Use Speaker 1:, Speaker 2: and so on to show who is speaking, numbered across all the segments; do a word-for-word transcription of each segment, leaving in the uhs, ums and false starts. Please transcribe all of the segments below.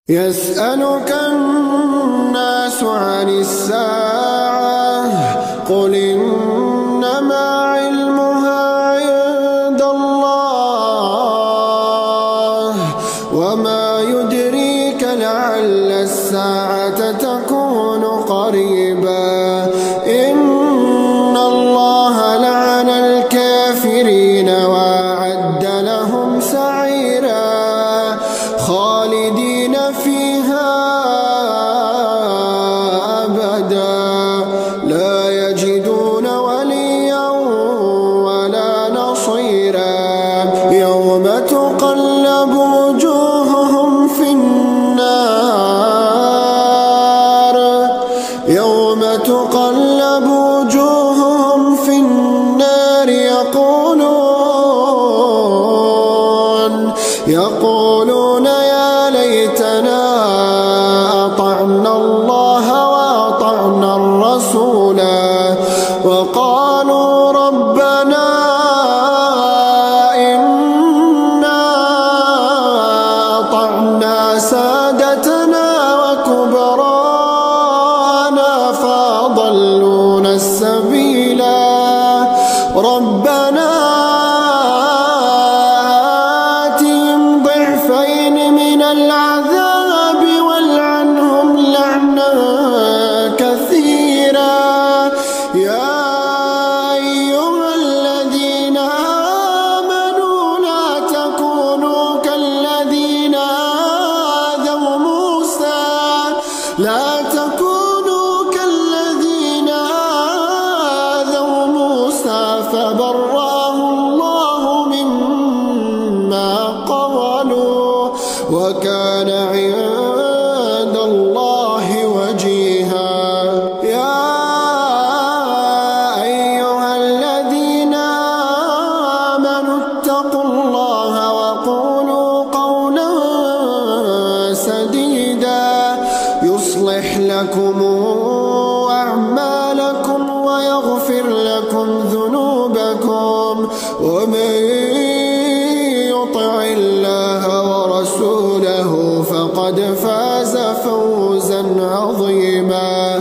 Speaker 1: يسألك الناس عن الساعة قل إنما علمها عند الله وما يدريك لعل الساعة تكون قريبا إن الله لعن الكافرين وأعد لهم سعيرا خالدين فيها أبدا لا يجدون وليا ولا نصيرا يوم تقلب وجوههم في النار يوم تقلب وجوههم في النار يقولون يقولون يا ليتنا أطعنا الله وأطعنا الرسولا وقالوا ربنا إنا أطعنا سادتنا وكبراءنا فأضلونا السبيلا ربنا العذاب والعنهم لعنا كثيرا يا أيها الذين آمنوا لا تكونوا كالذين آذوا موسى لا تكونوا كالذين آذوا موسى فبرأه الله مما قالوا وكان عند الله وجيها يا أيها الذين آمنوا اتقوا الله وقولوا قولا سديدا يصلح لكم أعمالكم ويغفر لكم ذنوبكم ومن يطع الله ورسوله فقد فاز فوزا عظيما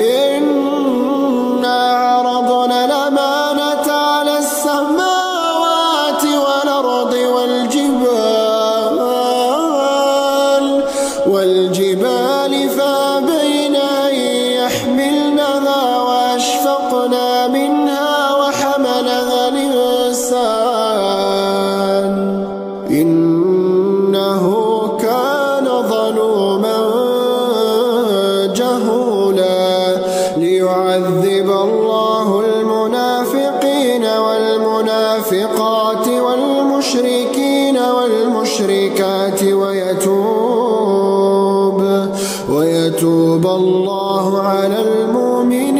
Speaker 1: إنا عرضنا الأمانة على السماوات والأرض والجبال والجبال فأبين أن يحملنها وأشفقنا منها وحملها الإنسان إنه كان ظلوما جهولا ليعذب الله المنافقين والمنافقات والمشركين والمشركات ويتوب ويتوب الله على المؤمنين